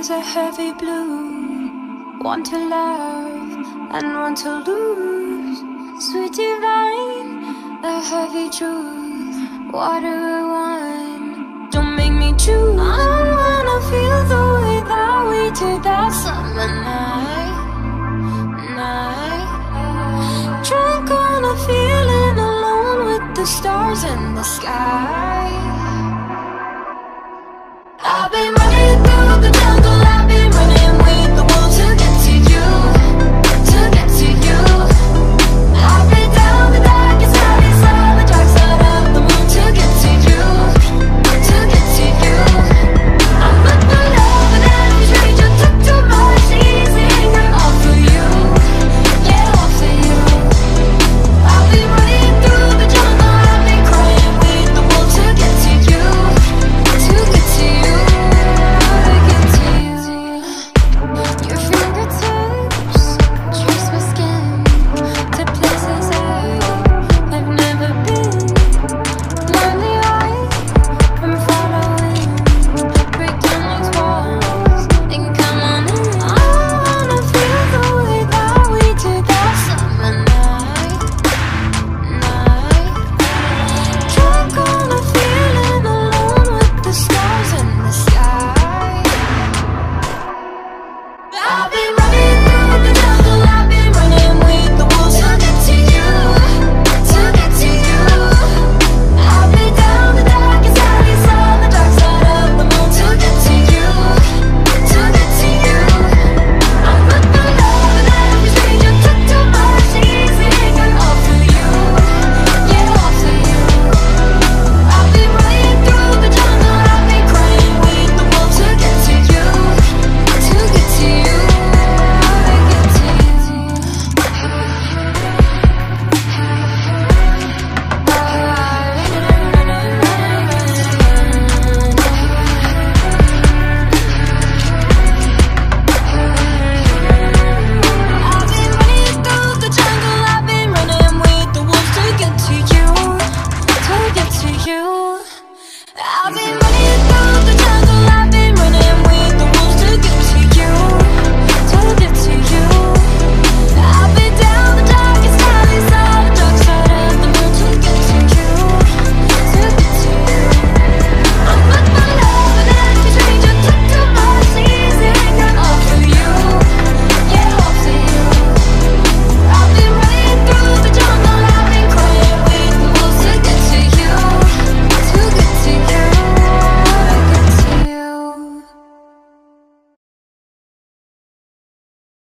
eyes are heavy blue. Want to love and want to lose. Sweet divine, the heavy truth. Water or wine, don't make me choose. I don't wanna feel the way that we did that summer night. Drunk on a feeling, alone with the stars in the sky.